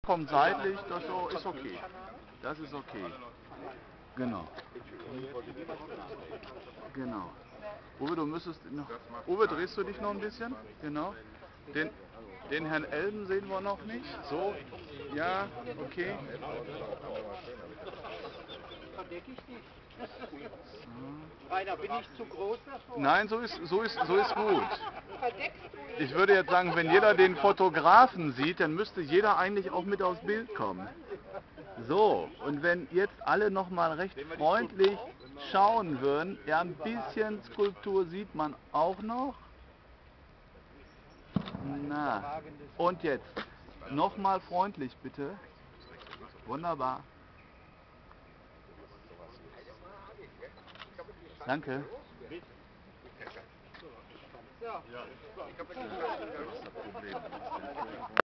Kommt seitlich, das so ist okay. Das ist okay. Genau. Genau. Uwe, du müsstest noch. Uwe, drehst du dich noch ein bisschen? Genau. Den Herrn Elben sehen wir noch nicht. So. Ja, okay. Verdecke ich dich? Rainer, bin ich zu groß davor? Nein, so ist gut. Verdeckst du ihn? Ich würde jetzt sagen, wenn jeder den Fotografen sieht, dann müsste jeder eigentlich auch mit aufs Bild kommen. So, und wenn jetzt alle nochmal recht freundlich schauen würden, ja, ein bisschen Skulptur sieht man auch noch. Na, und jetzt nochmal freundlich bitte. Wunderbar. Danke. Ja.